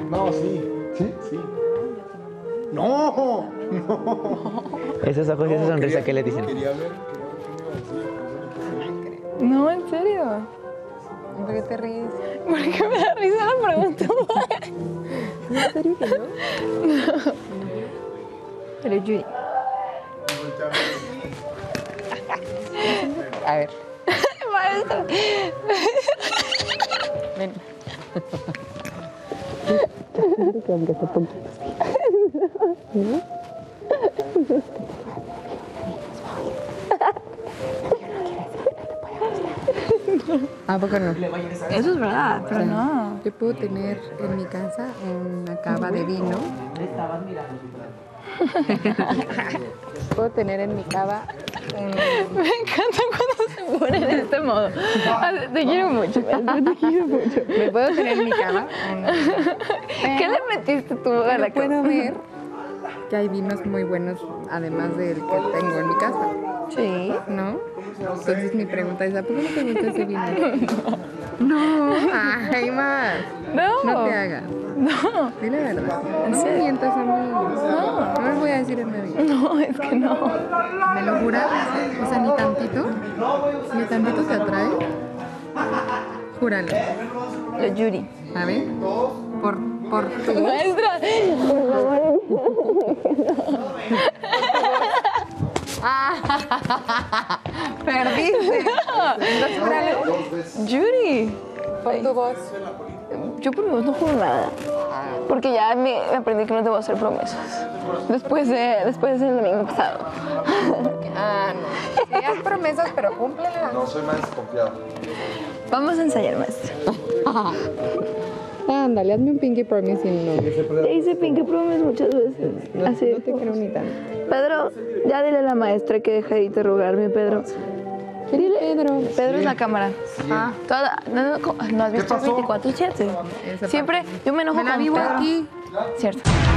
No, sí. ¿Sí? Sí. No, no. Esos ojos y esa sonrisa que le dicen. Quería ver qué me iba a decir. No, en serio. ¿Por qué te ríes? Porque me da risa la pregunta. ¿En serio que no? Pero Yuri. A ver. Maestra. Ven. ¿A poco no? Eso es verdad, pero no. Yo puedo tener en mi casa una cava de vino. Puedo tener en mi cava Me encanta cuando se pone en este modo. Te quiero mucho, maestra, te quiero mucho. me puedo tener en mi cava. ¿Qué le metiste tú a la Puedo cama? ver que hay vinos muy buenos además del que tengo en mi casa, Sí. ¿no? Entonces mi pregunta es, ¿a poco no te gusta ese vino? No, hay más. No. No te hagas. No. Di la verdad. ¿En No me serio? mientas a mí. No les voy a decir en mi vida. No, es que no. ¿Me lo juras? O sea, ni tantito. Ni tantito te atrae. Júralo. Lo Yuri. A ver. Por tu... Maestra, por favor. Perdiste. Entonces, júralo. Yuri. Por tu voz. Yo por mi voz no juro nada. Porque ya me aprendí que no debo hacer promesas. Después del domingo pasado. Ah, no. Sí, haz promesas, pero cúmplelas. No, soy más desconfiado. Vamos a ensayar, maestra. Ándale, hazme un pinky promise y no. Te hice pinky promise muchas veces. Así. No te creo ni tanto. Pedro, ya dile a la maestra que deje de interrogarme, Pedro. Dile, Pedro. Pedro es la cámara. Ah, no has visto 24/7. Siempre yo me enojo Me la con vivo Pedro. aquí. Cierto.